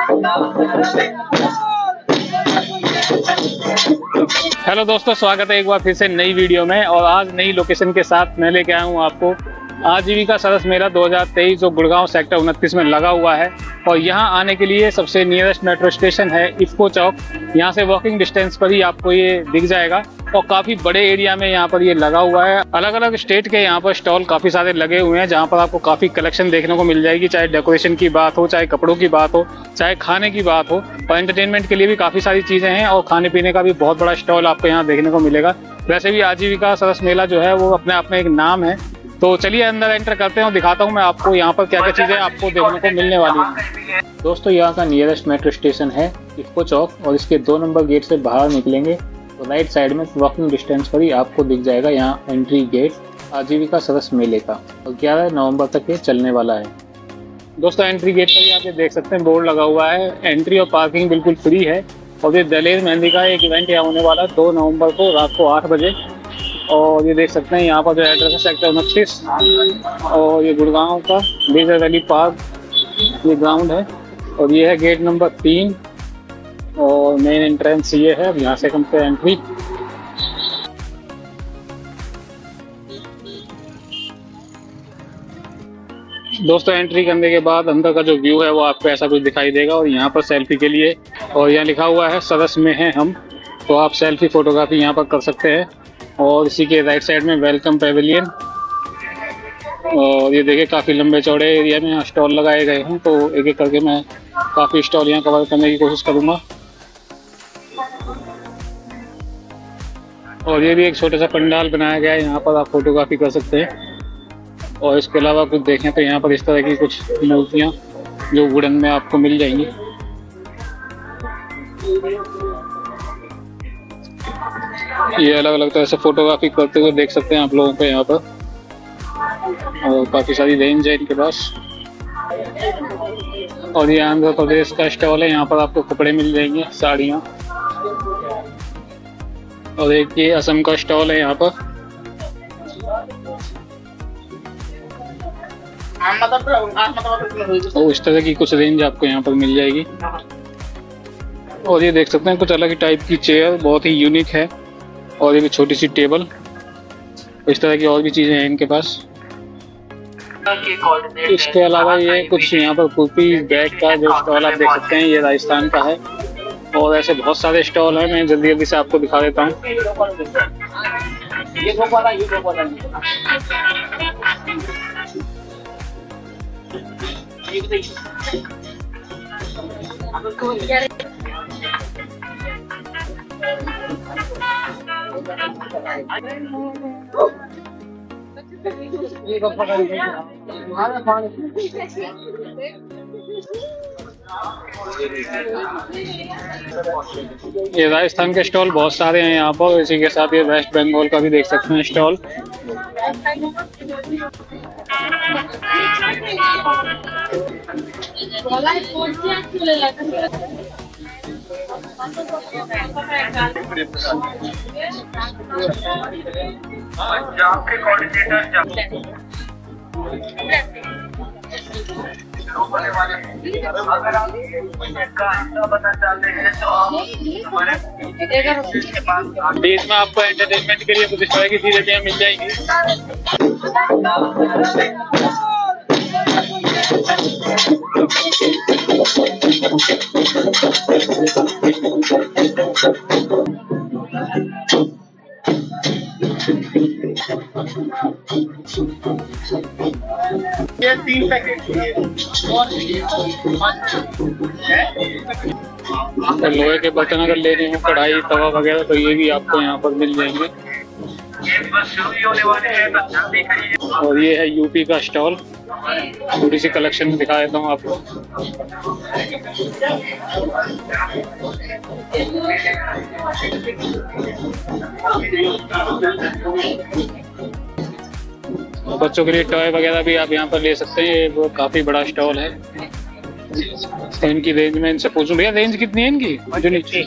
Hello दोस्तों, स्वागत है एक बार फिर से नई वीडियो में। और आज नई लोकेशन के साथ मैं लेके आया हूँ आपको आजीविका सरस मेला 2023 जो गुड़गांव सेक्टर 29 में लगा हुआ है। और यहाँ आने के लिए सबसे नियरेस्ट मेट्रो स्टेशन है इफ्को चौक। यहाँ से वॉकिंग डिस्टेंस पर ही आपको ये दिख जाएगा और काफ़ी बड़े एरिया में यहाँ पर ये लगा हुआ है। अलग अलग स्टेट के यहाँ पर स्टॉल काफ़ी सारे लगे हुए हैं, जहाँ पर आपको काफ़ी कलेक्शन देखने को मिल जाएगी। चाहे डेकोरेशन की बात हो, चाहे कपड़ों की बात हो, चाहे खाने की बात हो, और एंटरटेनमेंट के लिए भी काफ़ी सारी चीज़ें हैं। और खाने पीने का भी बहुत बड़ा स्टॉल आपको यहाँ देखने को मिलेगा। वैसे भी आजीविका सरस मेला जो है वो अपने आप में एक नाम है। तो चलिए अंदर एंटर करते हैं और दिखाता हूँ मैं आपको यहाँ पर क्या क्या चीज़ें आपको देखने को मिलने वाली हैं। दोस्तों, यहाँ का नियरेस्ट मेट्रो स्टेशन है इफ्को चौक और इसके 2 नंबर गेट से बाहर निकलेंगे तो राइट साइड में वॉकिंग डिस्टेंस पर ही आपको दिख जाएगा यहाँ एंट्री गेट आजीविका सरस मेले का। और 11 नवंबर तक ये चलने वाला है। दोस्तों, एंट्री गेट पर ही आप ये देख सकते हैं बोर्ड लगा हुआ है, एंट्री और पार्किंग बिल्कुल फ्री है। और ये दलेर मेहंदी का एक इवेंट यहाँ होने वाला है 2 नवंबर को रात को 8 बजे। और ये देख सकते हैं यहाँ पर जो एड्रेस है सेक्टर 29 और ये गुड़गांव का लेजर वैली पार्क ये ग्राउंड है। और ये है गेट नंबर 3 और मेन एंट्रेंस ये है। अब यहाँ से हम पे एंट्री। दोस्तों, एंट्री करने के बाद अंदर का जो व्यू है वो आपको ऐसा कुछ दिखाई देगा। और यहाँ पर सेल्फी के लिए और यहाँ लिखा हुआ है सरस में हैं हम, तो आप सेल्फी फोटोग्राफी यहाँ पर कर सकते हैं। और इसी के राइट साइड में वेलकम पेविलियन। और ये देखिए काफ़ी लंबे चौड़े एरिया में यहाँ स्टॉल लगाए गए हैं, तो एक एक करके मैं काफ़ी स्टॉल यहाँ कवर करने की कोशिश करूँगा। और ये भी एक छोटा सा पंडाल बनाया गया है, यहाँ पर आप फोटोग्राफी कर सकते हैं। और इसके अलावा कुछ देखें तो यहाँ पर इस तरह की कुछ मूर्तियाँ जो वुडन में आपको मिल जाएंगी। ये अलग अलग तरह से फोटोग्राफी करते हुए देख सकते हैं आप लोगों को यहाँ पर। और काफ़ी सारी रेंज है इनके पास। और ये आंध्र प्रदेश का स्टॉल है, यहाँ पर आपको कपड़े मिल जाएंगे, साड़ियाँ। और एक ये असम का स्टॉल है यहाँ पर। और इस तरह की कुछ रेंज आपको यहाँ पर मिल जाएगी। और ये देख सकते हैं कुछ अलग ही टाइप की चेयर, बहुत ही यूनिक है। और ये भी छोटी सी टेबल, इस तरह की और भी चीज़ें हैं इनके पास। इसके अलावा ये कुछ यहाँ पर कुर्ती बैग का जो स्टॉल आप देख सकते हैं, ये राजस्थान का है। और ऐसे बहुत सारे स्टॉल हैं, मैं जल्दी जल्दी से आपको दिखा देता हूँ। ये राजस्थान के स्टॉल बहुत सारे हैं यहाँ पर। इसी के साथ ये वेस्ट बंगाल का भी देख सकते हैं स्टॉल। बीच में आपको एंटरटेनमेंट के लिए कुछ इस तरह की चीजें मिल जाएंगी। ये 3 पैकेट और लोहे के बर्तन अगर लेने हैं, कढ़ाई तवा वगैरह, तो ये भी आपको यहाँ पर मिल जाएंगे। और ये है यूपी का स्टॉल, थोड़ी सी कलेक्शन दिखा देता हूँ आपको। बच्चों के लिए टॉय वगैरह भी आप यहाँ पर ले सकते हैं। ये वो काफ़ी बड़ा स्टॉल है। तो इनकी रेंज में इनसे पूछूं, भैया रेंज कितनी है इनकी? जो नीचे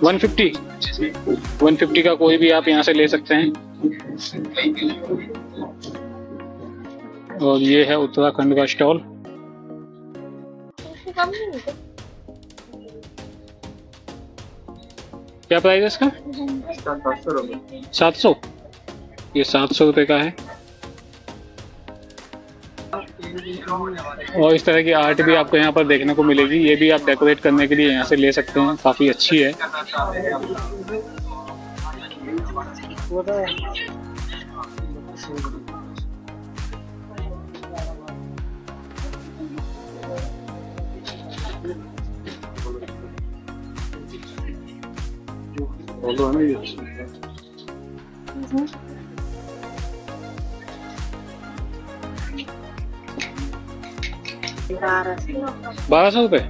150 का कोई भी आप यहाँ से ले सकते हैं। और ये है उत्तराखंड का स्टॉल। क्या प्राइस है इसका? 700। ये 700 रुपये का है। और इस तरह की आर्ट भी आपको यहाँ पर देखने को मिलेगी। ये भी आप डेकोरेट करने के लिए यहाँ से ले सकते हैं, काफ़ी अच्छी है। ₹1200।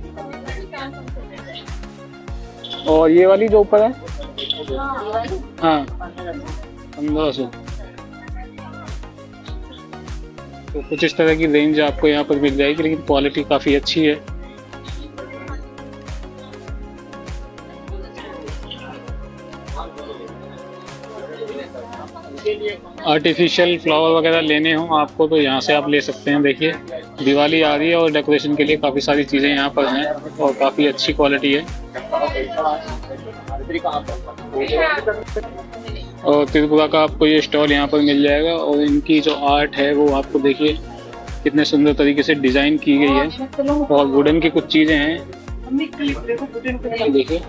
और ये वाली जो ऊपर है, हाँ 1500। तो कुछ इस तरह की रेंज आपको यहाँ पर मिल जाएगी, लेकिन क्वालिटी काफ़ी अच्छी है। आर्टिफिशियल फ्लावर वगैरह लेने हो आपको तो यहाँ से आप ले सकते हैं। देखिए दिवाली आ रही है और डेकोरेशन के लिए काफ़ी सारी चीज़ें यहाँ पर हैं और काफ़ी अच्छी क्वालिटी है। और त्रिपुरा का आपको ये स्टॉल यहाँ पर मिल जाएगा। और इनकी जो आर्ट है वो आपको देखिए कितने सुंदर तरीके से डिज़ाइन की गई है। और वुडन की कुछ चीज़ें हैं, देखिए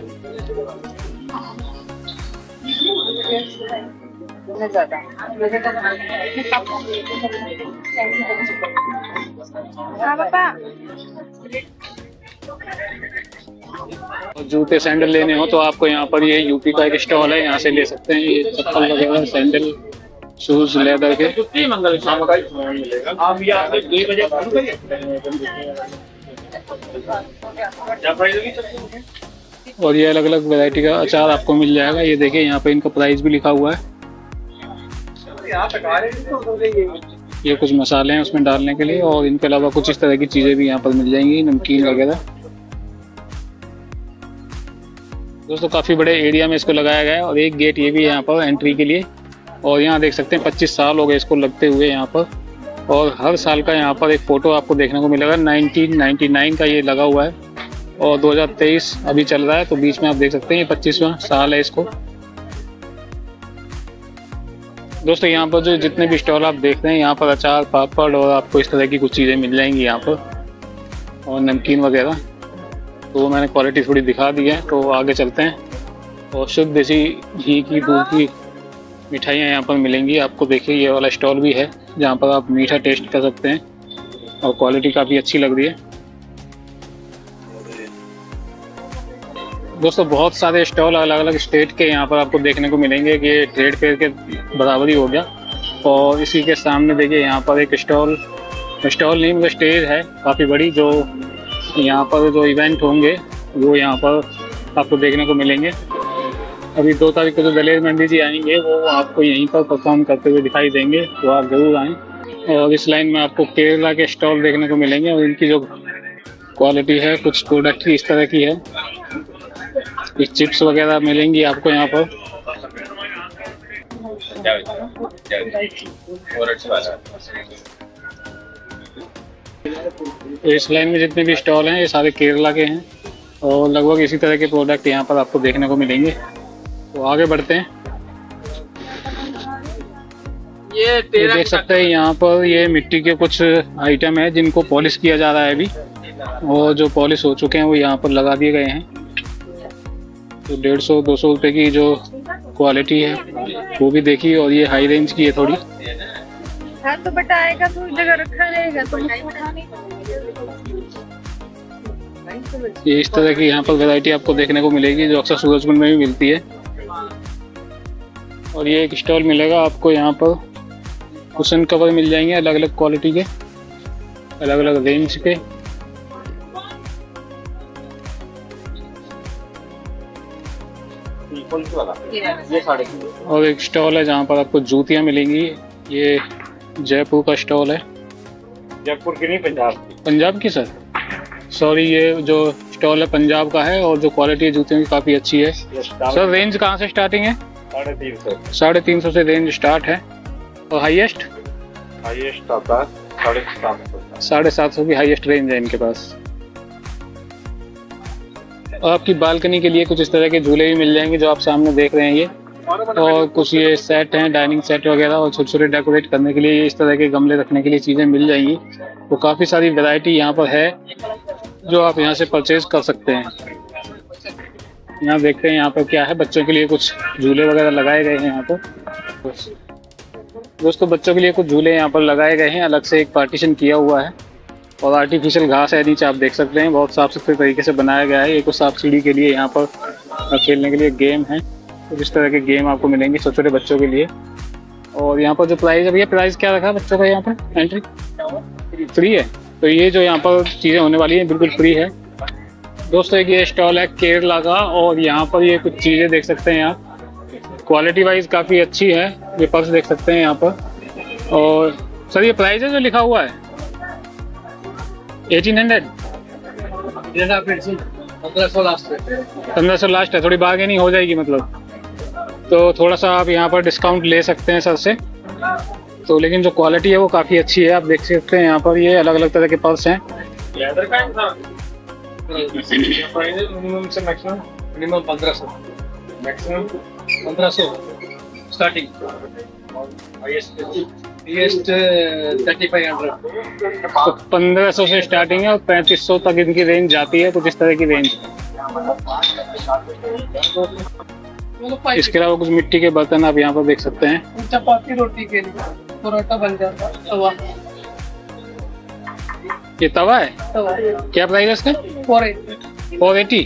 जूते सैंडल लेने हो तो आपको यहाँ पर ये यूपी का एक स्टॉल है, यहाँ से ले सकते हैं। ये चप्पल वगैरह, सैंडल, शूज लेदर के। और ये अलग अलग वैरायटी का अचार आपको मिल जाएगा। ये देखिए यहाँ पे इनका प्राइस भी लिखा हुआ है। ये कुछ मसाले हैं उसमें डालने के लिए, और इनके अलावा कुछ इस तरह की चीज़ें भी यहाँ पर मिल जाएंगी, नमकीन वगैरह। दोस्तों काफ़ी बड़े एरिया में इसको लगाया गया है। और एक गेट ये भी है यहाँ पर एंट्री के लिए। और यहाँ देख सकते हैं 25 साल हो गए इसको लगते हुए यहाँ पर। और हर साल का यहाँ पर एक फ़ोटो आपको देखने को मिलेगा। 1999 का ये लगा हुआ है और 2023 अभी चल रहा है, तो बीच में आप देख सकते हैं ये 25वां साल है इसको। दोस्तों यहाँ पर जो जितने भी स्टॉल आप देख रहे हैं, यहाँ पर अचार, पापड़ और आपको इस तरह की कुछ चीज़ें मिल जाएंगी यहाँ पर, और नमकीन वगैरह। तो मैंने क्वालिटी थोड़ी दिखा दी है, तो आगे चलते हैं। और शुद्ध देसी घी की, दूध की मिठाइयाँ यहाँ पर मिलेंगी आपको। देखिए ये वाला स्टॉल भी है जहाँ पर आप मीठा टेस्ट कर सकते हैं और क्वालिटी काफ़ी अच्छी लग रही है। दोस्तों बहुत सारे स्टॉल अलग अलग स्टेट के यहाँ पर आपको देखने को मिलेंगे कि ये ट्रेड फेयर के बराबर ही हो गया। और इसी के सामने देखिए यहाँ पर एक स्टॉल नहीं मतलब स्टेज है काफ़ी बड़ी, जो यहाँ पर जो इवेंट होंगे वो यहाँ पर आपको देखने को मिलेंगे। अभी 2 तारीख को जो दलेर मेहंदी जी आएंगे वो आपको यहीं पर परफॉर्म करते हुए दिखाई देंगे, तो आप ज़रूर आएँ। और इस लाइन में आपको केरला के स्टॉल देखने को मिलेंगे और इनकी जो क्वालिटी है, कुछ प्रोडक्ट की इस तरह की है। इस चिप्स वगैरह मिलेंगी आपको यहाँ पर। तो इस लाइन में जितने भी स्टॉल हैं ये सारे केरला के हैं और लगभग इसी तरह के प्रोडक्ट यहाँ पर आपको देखने को मिलेंगे। तो आगे बढ़ते हैं। ये देख सकते हैं यहाँ पर ये मिट्टी के कुछ आइटम है जिनको पॉलिश किया जा रहा है अभी, और जो पॉलिश हो चुके हैं वो यहाँ पर लगा दिए गए हैं। तो 150-200 रुपये की जो क्वालिटी है वो भी देखिए। और ये हाई रेंज की है थोड़ी। हाँ तो बेटा आएगा तो जगह रखा रहेगा तो ये इस तरह की यहाँ पर वैरायटी आपको देखने को मिलेगी जो अक्सर सूरजकुंड में भी मिलती है। और ये एक स्टॉल मिलेगा आपको यहाँ पर, कुशन कवर मिल जाएंगे अलग अलग क्वालिटी के, अलग अलग रेंज के। और एक स्टॉल है जहाँ पर आपको जूतियाँ मिलेंगी। ये जयपुर का स्टॉल है। जयपुर की नहीं, पंजाब की। पंजाब की सर, सॉरी, ये जो स्टॉल है पंजाब का है और जो क्वालिटी है जूतियों की काफ़ी अच्छी है। सर रेंज कहाँ से स्टार्टिंग है? 350। 350 से रेंज स्टार्ट है। और हाईएस्ट आता है 750 की हाईएस्ट रेंज है इनके पास। आपकी बालकनी के लिए कुछ इस तरह के झूले भी मिल जाएंगे जो आप सामने देख रहे हैं ये। और कुछ ये सेट हैं, डाइनिंग सेट वगैरह, और छोटे छोटे डेकोरेट करने के लिए इस तरह के गमले रखने के लिए चीज़ें मिल जाएंगी। तो काफ़ी सारी वैरायटी यहाँ पर है जो आप यहाँ से परचेज कर सकते हैं। यहाँ देखते हैं यहाँ पर क्या है। बच्चों के लिए कुछ झूले वगैरह लगाए गए हैं यहाँ पर। दोस्तों बच्चों के लिए कुछ झूले यहाँ पर लगाए गए हैं, अलग से एक पार्टीशन किया हुआ है। और आर्टिफिशियल घास है नीचे, आप देख सकते हैं, बहुत साफ सुथरे तरीके से बनाया गया है। ये कुछ सांप सीढ़ी के लिए यहाँ पर खेलने के लिए गेम है। तो इस तरह के गेम आपको मिलेंगे छोटे छोटे बच्चों के लिए। और यहाँ पर जो प्राइस है भैया, प्राइस क्या रखा है बच्चों का? यहाँ पर एंट्री फ्री है। तो ये जो यहाँ पर चीज़ें होने वाली हैं बिल्कुल फ्री है। दोस्तों एक ये स्टॉल है केरला का, और यहाँ पर ये कुछ चीज़ें देख सकते हैं आप। क्वालिटी वाइज काफ़ी अच्छी है। ये पर्स देख सकते हैं यहाँ पर। और सर ये प्राइस है जो लिखा हुआ है 1800? 1500 लास्ट है। थोड़ी बार्गेनिंग हो जाएगी मतलब, तो थोड़ा सा आप यहाँ पर डिस्काउंट ले सकते हैं सर से। तो लेकिन जो क्वालिटी है वो काफ़ी अच्छी है। आप देख सकते हैं यहाँ पर ये अलग अलग तरह के पर्स हैं। मिनिमम से maximum? Minimum 1500, maximum 1500 starting, highest 3500। तो 1500 से स्टार्टिंग है और 3500 तक इनकी रेंज जाती है, कुछ इस तरह की रेंज। इसके अलावा कुछ मिट्टी के बर्तन आप यहाँ पर देख सकते हैं। चपाती रोटी के लिए परोठा बन जाता है। तवा, ये तवा है। तवा क्या प्राइस है इसका? 480।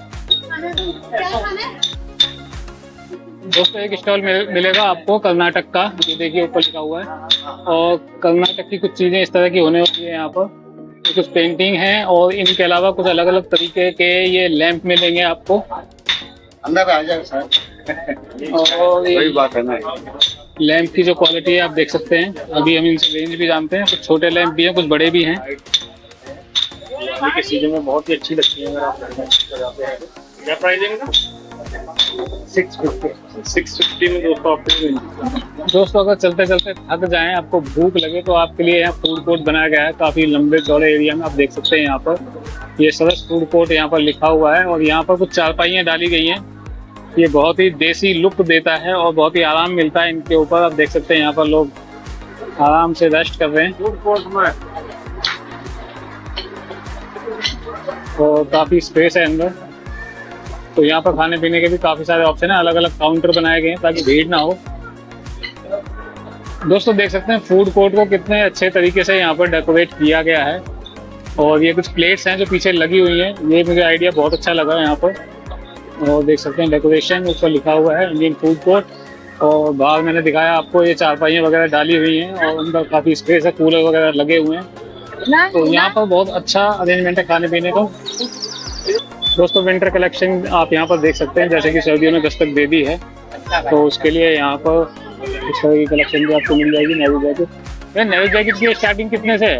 दोस्तों एक स्टॉल मिलेगा आपको कर्नाटक का, ये देखिए ऊपर लिखा हुआ है। और कर्नाटक की कुछ चीज़ें इस तरह की होने वाली है यहाँ पर। कुछ पेंटिंग है और इनके अलावा कुछ अलग अलग तरीके के ये लैंप मिलेंगे आपको। अंदर आ जाए सर। और वही बात है ना, लैंप की जो क्वालिटी है आप देख सकते हैं। अभी हम इनसे रेंज भी जानते हैं। कुछ छोटे लैंप भी हैं, कुछ बड़े भी हैं। के सीजन में बहुत ही अच्छी लगती है। अगर आप क्या प्राइस है इनका? 650 में दोस्तों अगर चलते चलते थक जाएं, आपको भूख लगे, तो आपके लिए यहाँ फूड कोर्ट बनाया गया है काफ़ी लंबे चौड़े एरिया में। आप देख सकते हैं यहाँ पर ये सरस फूड कोर्ट यहाँ पर लिखा हुआ है। और यहाँ पर कुछ चारपाइयाँ डाली गई हैं। ये बहुत ही देसी लुक देता है और बहुत ही आराम मिलता है इनके ऊपर। आप देख सकते हैं यहाँ पर लोग आराम से रेस्ट कर रहे हैं। फूड कोर्ट में और काफ़ी स्पेस है अंदर। तो यहाँ पर खाने पीने के भी काफ़ी सारे ऑप्शन है। अलग अलग काउंटर बनाए गए हैं ताकि भीड़ ना हो। दोस्तों देख सकते हैं फूड कोर्ट को कितने अच्छे तरीके से यहाँ पर डेकोरेट किया गया है। और ये कुछ प्लेट्स हैं जो पीछे लगी हुई हैं। ये मुझे आइडिया बहुत अच्छा लगा यहाँ पर। और देख सकते हैं डेकोरेशन ऊपर लिखा हुआ है इंडियन फूड कोर्ट। और बाहर मैंने दिखाया आपको ये चारपाइयाँ वगैरह डाली हुई हैं और अंदर काफ़ी स्पेस है, कूलर वगैरह लगे हुए हैं। तो यहाँ पर बहुत अच्छा अरेंजमेंट है खाने पीने का। दोस्तों विंटर कलेक्शन आप यहाँ पर देख सकते हैं, जैसे कि सर्दियों में दस्तक दे दी है तो उसके लिए यहाँ पर इस तरह की कलेक्शन भी आपको मिल जाएगी। नेवी जैकेट, नेवी जैकेट की स्टार्टिंग कितने से है?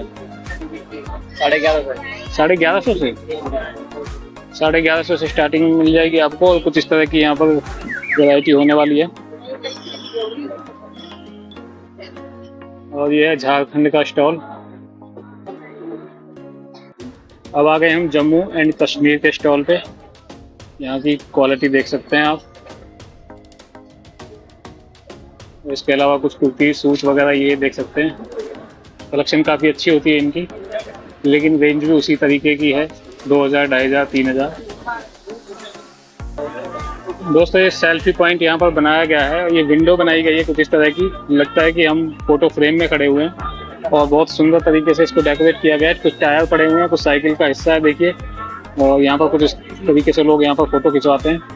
1150। 1150 से 1150 से स्टार्टिंग मिल जाएगी आपको। और कुछ इस तरह की यहाँ पर वैरायटी होने वाली है। और ये है झारखंड का स्टॉल। अब आ गए हम जम्मू एंड कश्मीर के स्टॉल पे। यहाँ की क्वालिटी देख सकते हैं आप। इसके अलावा कुछ कुर्ती सूट वगैरह ये देख सकते हैं। कलेक्शन काफ़ी अच्छी होती है इनकी, लेकिन रेंज भी उसी तरीके की है, 2000, 2500, 3000। दोस्तों ये सेल्फी पॉइंट यहाँ पर बनाया गया है। ये विंडो बनाई गई है कुछ इस तरह की, लगता है कि हम फोटो फ्रेम में खड़े हुए हैं। और बहुत सुंदर तरीके से इसको डेकोरेट किया गया है। कुछ टायर पड़े हुए हैं, कुछ साइकिल का हिस्सा है देखिए। और यहाँ पर कुछ इस तरीके से लोग यहाँ पर फोटो खिंचवाते हैं।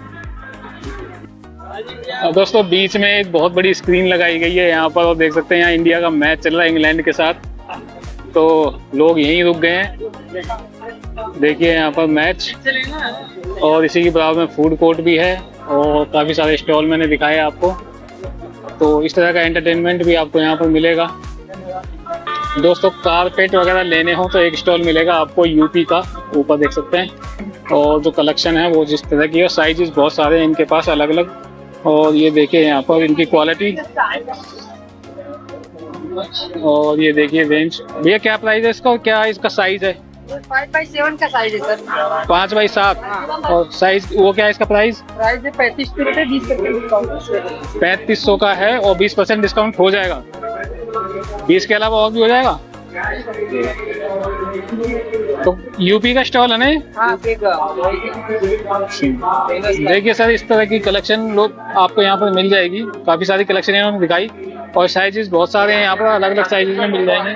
दोस्तों बीच में एक बहुत बड़ी स्क्रीन लगाई गई है यहाँ पर, और देख सकते हैं यहाँ इंडिया का मैच चल रहा है इंग्लैंड के साथ। तो लोग यहीं रुक गए हैं। देखिए यहाँ पर मैच, और इसी के बराबर में फूड कोर्ट भी है और काफ़ी सारे स्टॉल मैंने दिखाए आपको। तो इस तरह का एंटरटेनमेंट भी आपको यहाँ पर मिलेगा। दोस्तों कारपेट वगैरह लेने हो तो एक स्टॉल मिलेगा आपको यूपी का, ऊपर देख सकते हैं। और जो कलेक्शन है वो जिस तरह की है, साइजेस बहुत सारे हैं इनके पास अलग अलग। और ये देखिए यहाँ पर इनकी क्वालिटी, और ये देखिए रेंज। भैया क्या प्राइस है इसका और क्या इसका साइज है? 5x7 का साइज है सर। 5x7 और साइज वो क्या है इसका प्राइस? प्राइस है 3500 रुपये, 20% डिस्काउंट। 3500 का है और 20% डिस्काउंट हो जाएगा। 20 के अलावा और भी हो जाएगा। तो यूपी का स्टॉल है ना? हाँ, देखिए सर, इस तरह की कलेक्शन लोग आपको यहाँ पर मिल जाएगी। काफी सारी कलेक्शन इन्होंने दिखाई और साइजेस बहुत सारे हैं यहाँ पर, अलग अलग साइजेस में मिल जाएंगे।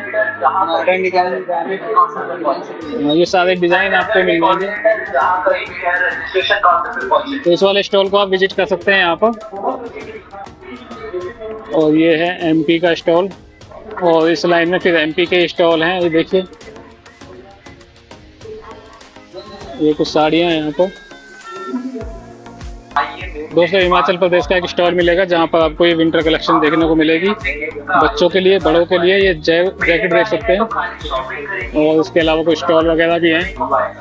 ये सारे डिजाइन आपको मिल जाएंगे। तो इस वाले स्टॉल को आप विजिट कर सकते हैं यहाँ पर। और ये है एमपी का स्टॉल और इस लाइन में फिर एमपी के स्टॉल हैं। ये देखिए, ये कुछ साड़ियाँ हैं यहाँ पर। दोस्तों, हिमाचल प्रदेश का एक स्टॉल मिलेगा जहाँ पर आपको ये विंटर कलेक्शन देखने को मिलेगी। बच्चों के लिए, बड़ों के लिए ये जैकेट देख सकते हैं और इसके अलावा कुछ स्टॉल वगैरह भी हैं।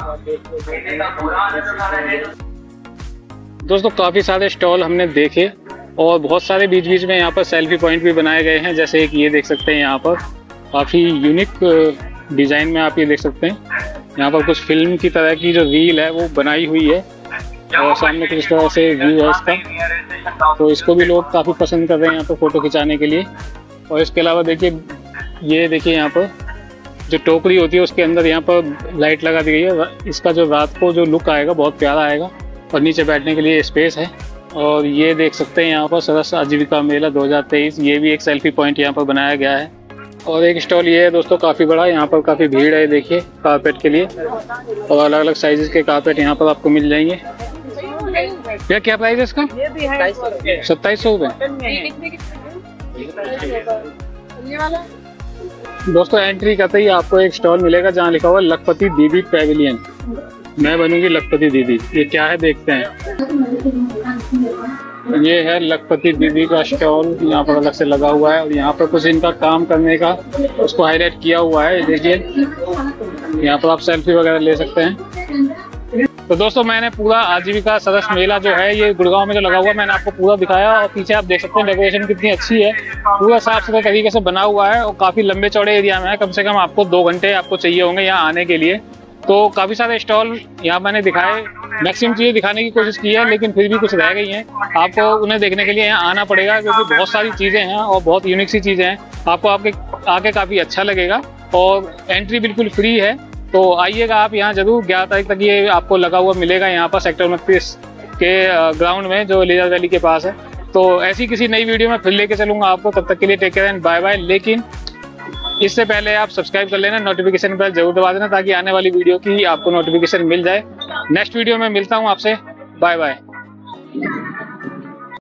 दोस्तों, काफ़ी सारे स्टॉल हमने देखे और बहुत सारे बीच बीच में यहाँ पर सेल्फी पॉइंट भी बनाए गए हैं। जैसे एक ये देख सकते हैं, यहाँ पर काफ़ी यूनिक डिज़ाइन में आप ये देख सकते हैं। यहाँ पर कुछ फिल्म की तरह की जो रील है वो बनाई हुई है और सामने कुछ इस तरह से व्यू है इसका। तो इसको भी लोग काफ़ी पसंद कर रहे हैं यहाँ पर फ़ोटो खिंचाने के लिए। और इसके अलावा देखिए, ये देखिए यहाँ पर जो टोकरी होती है उसके अंदर यहाँ पर लाइट लगा दी गई है। इसका जो रात को जो लुक आएगा बहुत प्यारा आएगा। और नीचे बैठने के लिए स्पेस है। और ये देख सकते हैं यहाँ पर सरस आजीविका मेला 2023, ये भी एक सेल्फी पॉइंट यहाँ पर बनाया गया है। और एक स्टॉल ये है दोस्तों, काफ़ी बड़ा, यहाँ पर काफ़ी भीड़ है। देखिए, कारपेट के लिए और अलग अलग साइजेस के कारपेट यहाँ पर आपको मिल जाएंगे। भैया क्या प्राइस है इसका? 2700 रुपये। दोस्तों, एंट्री करते ही आपको एक स्टॉल मिलेगा जहाँ लिखा हुआ लखपति दीदी पैविलियन। मैं बनूंगी लखपति दीदी। ये क्या है देखते हैं। ये है लखपति दीदी का स्टॉल, यहाँ पर अलग से लगा हुआ है और यहाँ पर कुछ इनका काम करने का उसको हाईलाइट किया हुआ है। देखिए, यहाँ पर आप सेल्फी वगैरह ले सकते हैं। तो दोस्तों, मैंने पूरा आजीविका सरस मेला जो है ये गुड़गांव में जो लगा हुआ मैंने आपको पूरा दिखाया। और पीछे आप देख सकते हैं डेकोरेशन कितनी अच्छी है, पूरा साफ सुथरे तरीके से बना हुआ है और काफ़ी लंबे चौड़े एरिया में है। कम से कम आपको 2 घंटे आपको चाहिए होंगे यहाँ आने के लिए। तो काफ़ी सारे स्टॉल यहाँ मैंने दिखाए, मैक्सिमम चीज़ें दिखाने की कोशिश की है, लेकिन फिर भी कुछ रह गई हैं। आपको उन्हें देखने के लिए यहाँ आना पड़ेगा क्योंकि बहुत सारी चीज़ें हैं और बहुत यूनिक सी चीज़ें हैं। आपको आके काफ़ी अच्छा लगेगा और एंट्री बिल्कुल फ्री है। तो आइएगा आप यहाँ जरूर। 11 तारीख तक ये आपको लगा हुआ मिलेगा यहाँ पर सेक्टर 29 के ग्राउंड में जो लेजर वैली के पास है। तो ऐसी किसी नई वीडियो में फिर लेके चलूँगा आपको। तब तक के लिए take care and bye bye. लेकिन इससे पहले आप सब्सक्राइब कर लेना, नोटिफिकेशन बेल जरूर दबा देना ताकि आने वाली वीडियो की आपको नोटिफिकेशन मिल जाए। नेक्स्ट वीडियो में मिलता हूँ आपसे। Bye bye.